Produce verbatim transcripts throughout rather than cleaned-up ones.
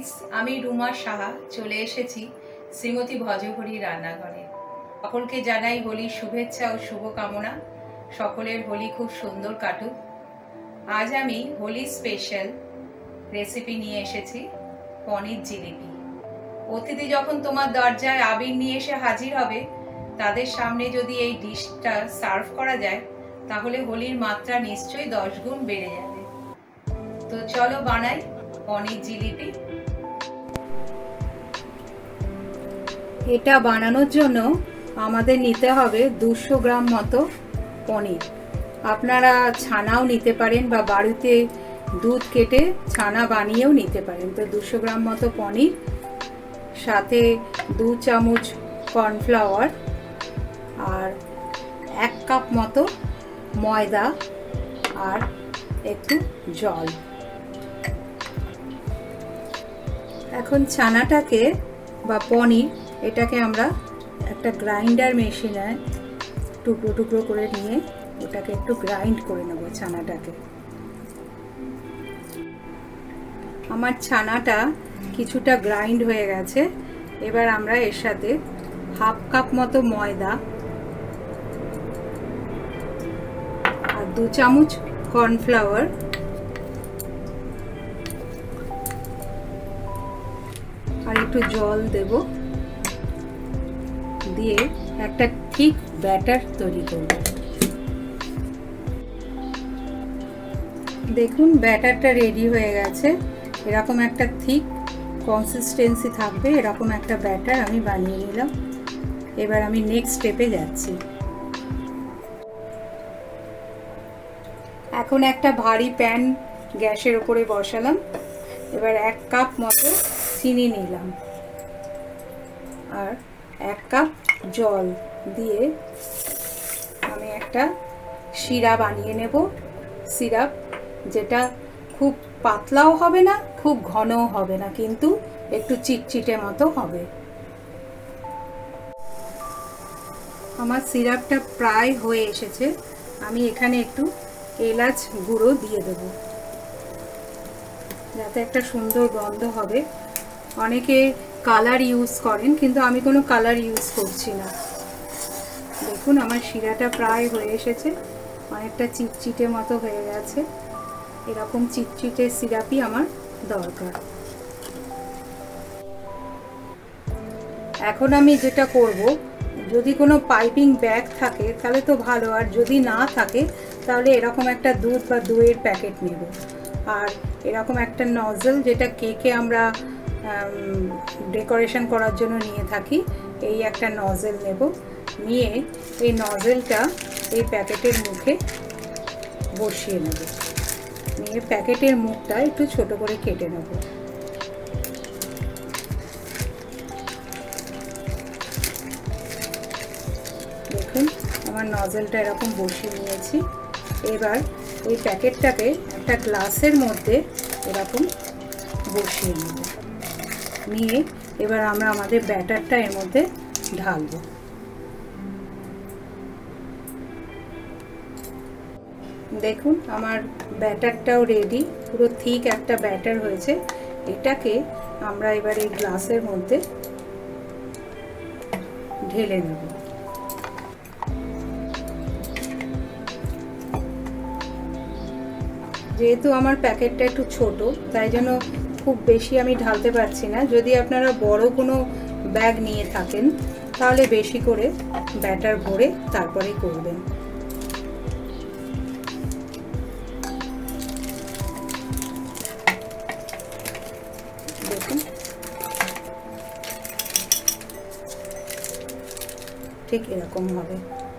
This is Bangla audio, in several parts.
फ्रेंड्स आमी रूमा साहा चले एसेছি श्रीमती भजहरी रान्नाघरे। सकलके जानाई होली शुभेच्छा और शुभकामना। सकलेर होली खूब सुंदर काटुक। आज आमी होली स्पेशल रेसिपि निये एसेছি पनीर जिलिपि। अतिथि যখন তোমার দরজায় আবির নিয়ে এসে হাজির হবে তাদের সামনে যদি এই ডিশটা সার্ভ করা যায় তাহলে হোলির মাত্রা নিশ্চয়ই দশ গুণ বেড়ে যাবে। তো চলো বানাই পনির জিলিপি। এটা বানানোর জন্য আমাদের নিতে হবে দুশো গ্রাম মতো পনির। আপনারা ছানাও নিতে পারেন বা বাড়িতে দুধ কেটে ছানা বানিয়েও নিতে পারেন। তো দুশো গ্রাম মতো পনির, সাথে দু চামচ কর্নফ্লাওয়ার আর এক কাপ মতো ময়দা আর একটু জল। এখন ছানাটাকে বা পনির এটাকে আমরা একটা গ্রাইন্ডার মেশিনে টুকরো টুকরো করে নিয়ে ওটাকে একটু গ্রাইন্ড করে নেব ছানাটাকে। আমার ছানাটা কিছুটা গ্রাইন্ড হয়ে গেছে। এবার আমরা এর সাথে হাফ কাপ মতো ময়দা আর দু চামচ কর্নফ্লাওয়ার আর একটু জল দেব, দিয়ে একটা ঠিক ব্যাটার তৈরি করব। দেখুন ব্যাটারটা রেডি হয়ে গেছে। এরকম একটা ঠিক কনসিস্টেন্সি থাকবে, এরকম একটা ব্যাটার আমি বানিয়ে নিলাম। এবার আমি নেক্সট স্টেপে যাচ্ছি। এখন একটা ভারী প্যান গ্যাসের উপরে বসালাম। এবার এক কাপ মতো চিনি নিলাম আর এক কাপ জল দিয়ে আমি একটা সিরাপ বানিয়ে নেব। সিরাপ যেটা খুব পাতলাও হবে না, খুব ঘনও হবে না, কিন্তু একটু চিটচিটে মতো হবে। আমার সিরাপটা প্রায় হয়ে এসেছে। আমি এখানে একটু এলাচ গুঁড়ো দিয়ে দেব যাতে একটা সুন্দর গন্ধ হবে। অনেকে কালার ইউজ করেন, কিন্তু আমি কোনো কালার ইউজ করছি না। দেখুন আমার শিরাটা প্রায় হয়ে এসেছে, অনেকটা চিটচিটে মতো হয়ে গেছে। এরকম চিটচিটে সিরাপই আমার দরকার। এখন আমি যেটা করব, যদি কোনো পাইপিং ব্যাগ থাকে তাহলে তো ভালো, আর যদি না থাকে তাহলে এরকম একটা দুধ বা দইয়ের প্যাকেট নেব। আর এরকম একটা নজল, যেটা কেকে আমরা ডেকোরেশন করার জন্য নিয়ে থাকি, এই একটা নজল নেব। নিয়ে এই নজলটা এই প্যাকেটের মুখে বসিয়ে নেব। নিয়ে প্যাকেটের মুখটা একটু ছোট করে কেটে নেব। দেখুন আমার নজলটা এরকম বসিয়ে নিয়েছি। এবার এই প্যাকেটটাকে একটা গ্লাসের মধ্যে এরকম বসিয়ে নেব। নিয়ে এবার আমরা আমাদের ব্যাটারটা এর মধ্যে ঢালবো। দেখুন আমার ব্যাটারটাও রেডি, পুরো ঠিক একটা ব্যাটার হয়েছে। এটাকে আমরা এবার এই গ্লাসের মধ্যে ঢেলে নেব। যেহেতু আমার প্যাকেটটা একটু ছোট, তাই জন্য খুব বেশি আমি ঢালতে পারছি না। যদি আপনারা বড় কোনো ব্যাগ নিয়ে থাকেন তাহলে বেশি করে ব্যাটার ভরে তারপরেই করবেন। দেখুন ঠিক এরকম হবে।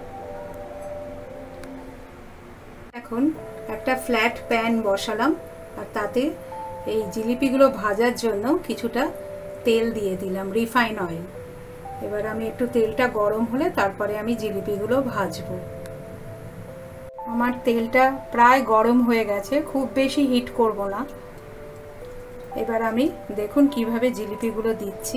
এখন একটা ফ্ল্যাট প্যান বসালাম আর তাতে এই জিলিপিগুলো ভাজার জন্য কিছুটা তেল দিয়ে দিলাম, রিফাইন অয়েল। এবার আমি একটু তেলটা গরম হলে তারপরে আমি জিলিপিগুলো ভাজবো। আমার তেলটা প্রায় গরম হয়ে গেছে, খুব বেশি হিট করব না। এবার আমি দেখুন কিভাবে জিলিপিগুলো দিচ্ছি।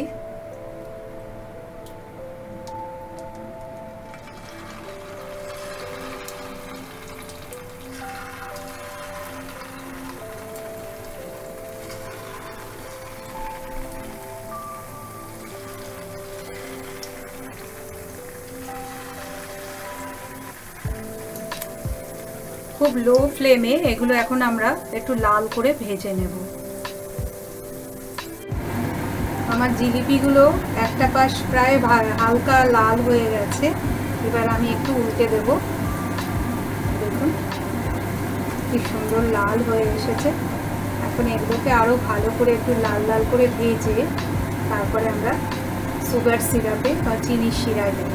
খুব লো ফ্লেমে এগুলো এখন আমরা একটু লাল করে ভেজে নেব। আমার জিলিপিগুলো একটা পাশ প্রায় হালকা লাল হয়ে গেছে, এবার আমি একটু উল্টে দেব। দেখুন কি সুন্দর লাল হয়ে এসেছে। এখন এগুলোকে আরও ভালো করে একটু লাল লাল করে ভেজে তারপরে আমরা সুগার সিরাপে বা চিনির শিরায় দেব।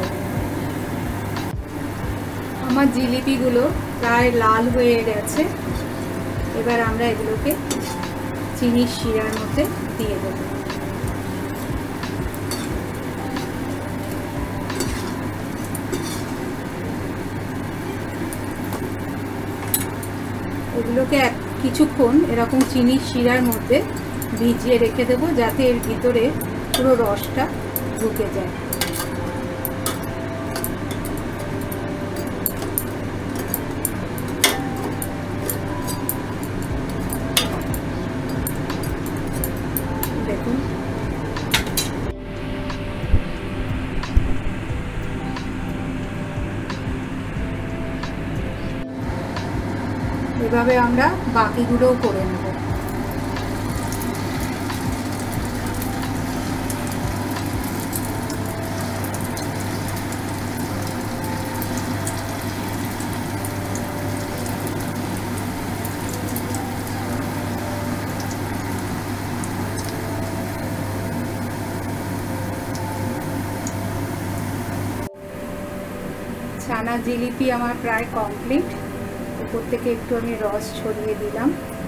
আমার জিলিপিগুলো প্রায় লাল হয়ে গেছে, এবার আমরা এগুলোকে চিনির শিরার মধ্যে দিয়ে দেব। এগুলোকে এক কিছুক্ষণ এরকম চিনির শিরার মধ্যে ভিজিয়ে রেখে দেবো, যাতে এর ভিতরে পুরো রসটা ঢুকে যায়। দেখুন এভাবে আমরা বাকিগুলোও করে নেব। ছানা জিলিপি আমার প্রায় কমপ্লিট। উপর থেকে একটু আমি রস ছড়িয়ে দিলাম,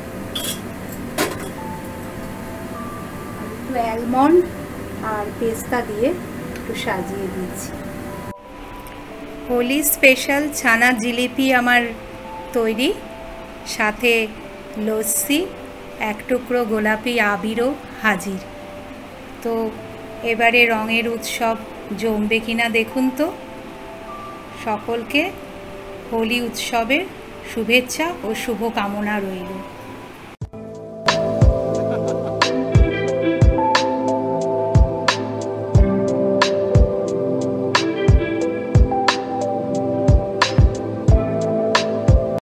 একটু অ্যালমন্ড আর পেস্তা দিয়ে একটু সাজিয়ে দিচ্ছি। হোলি স্পেশাল ছানা জিলিপি আমার তৈরি, সাথে লস্যি, এক টুকরো গোলাপি আবিরও হাজির। তো এবারে রঙের উৎসব জমবে কিনা দেখুন তো। সকলকে হোলি উৎসবের শুভেচ্ছা ও শুভকামনা রইল।